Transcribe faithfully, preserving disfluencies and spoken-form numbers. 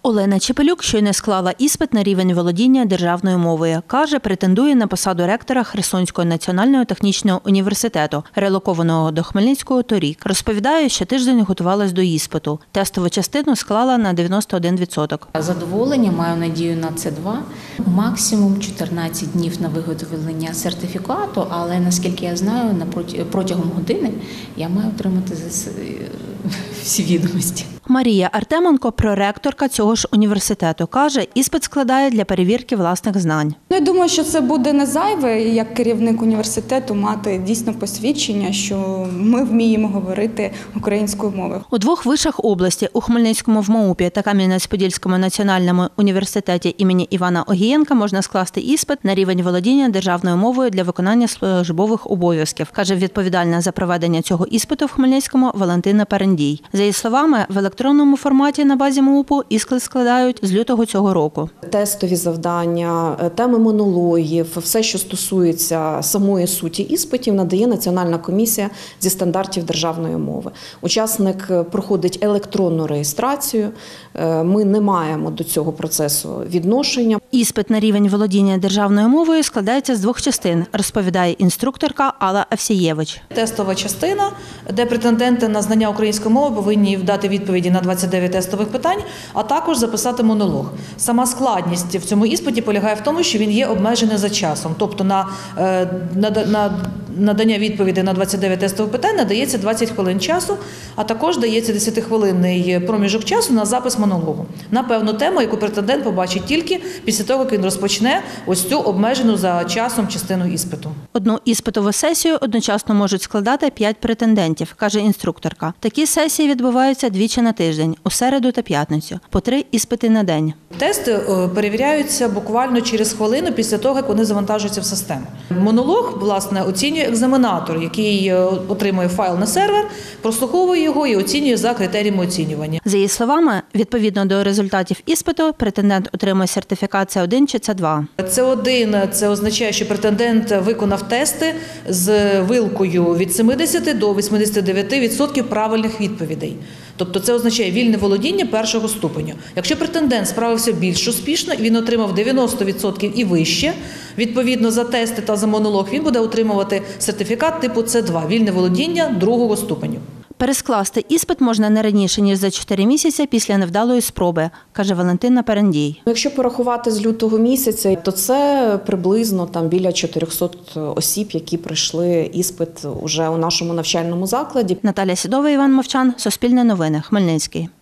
Олена Чепелюк щойно склала іспит на рівень володіння державною мовою. Каже, претендує на посаду ректора Херсонського національного технічного університету, релокованого до Хмельницького торік. Розповідає, що тиждень готувалась до іспиту. Тестову частину склала на дев'яносто один відсоток. Задоволення, маю надію на С два. Максимум чотирнадцять днів на виготовлення сертифікату, але, наскільки я знаю, протягом години я маю отримати всі відомості. Марія Артеменко, проректорка цього ж університету, каже, іспит складає для перевірки власних знань. Я думаю, що це буде не зайве, як керівник університету, мати дійсно посвідчення, що ми вміємо говорити українською мовою. У двох вишах області, у Хмельницькому в МАУПі та Кам'янець-Подільському національному університеті імені Івана Огієнка можна скласти іспит на рівень володіння державною мовою для виконання службових обов'язків, каже відповідальна за проведення цього іспиту в Хмельницькому Валентина Перендій. За її словами, в електронному форматі на базі МАУПу іспит складають з лютого цього року. Тестові завдання, теми монологів, все, що стосується самої суті іспитів, надає Національна комісія зі стандартів державної мови. Учасник проходить електронну реєстрацію, ми не маємо до цього процесу відношення. Іспит на рівень володіння державною мовою складається з двох частин, розповідає інструкторка Алла Авсієвич. Тестова частина, де претенденти на знання української мови повинні дати відповіді на двадцять дев'ять тестових питань, а також записати монолог. Сама складність в цьому іспиті полягає в тому, що він є обмежений за часом. Тобто на, на, на надання відповіді на двадцять дев'ять тестових питань надається двадцять хвилин часу, а також дається десятихвилинний проміжок часу на запис монологу. На певну тему, яку претендент побачить тільки після того, як він розпочне ось цю обмежену за часом частину іспиту. Одну іспитову сесію одночасно можуть складати п'ять претендентів, каже інструкторка. Такі сесії відбуваються двічі на тиждень, у середу та п'ятницю, по три іспити на день. Тести перевіряються буквально через хвилину після того, як вони завантажуються в систему. Монолог, власне, оцінює екзаменатор, який отримує файл на сервер, прослуховує його і оцінює за критеріями оцінювання. За її словами, відповідно до результатів іспиту, претендент отримує сертифікат С один чи С два. С один – це означає, що претендент виконав тести з вилкою від сімдесят до вісімдесят дев'ять відсотків правильних відповідей. Тобто це означає вільне володіння першого ступеню. Якщо претендент справився більш успішно, він отримав дев'яносто відсотків і вище, відповідно за тести та за монолог, він буде отримувати сертифікат типу С два – вільне володіння другого ступеню. Перескласти іспит можна не раніше, ніж за чотири місяці після невдалої спроби, каже Валентина Перендій. Якщо порахувати з лютого місяця, то це приблизно там біля чотирьохсот осіб, які пройшли іспит уже у нашому навчальному закладі. Наталя Сідова, Іван Мовчан, Суспільне новини, Хмельницький.